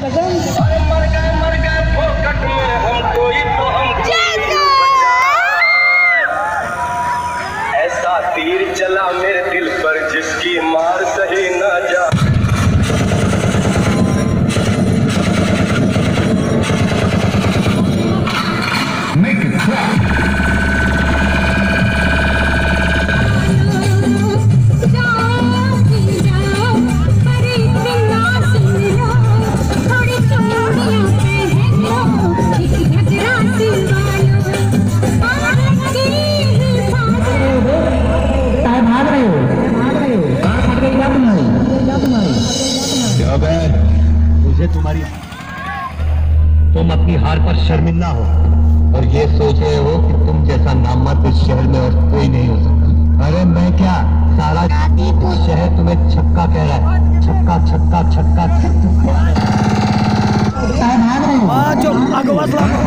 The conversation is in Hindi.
मर गए फोकट में हम कोई तो हम ऐसा तीर चला मेरे दिल पर जिसकी मार सही ना जा। मुझे तुम्हारी तुम अपनी हार पर शर्मिंदा हो और ये सोच रहे हो कि तुम जैसा नामर्द इस शहर में और कोई नहीं हो सकता। अरे मैं क्या, सारा शहर तुम्हें छक्का कह रहा है। छक्का छक्का छक्का छक्का।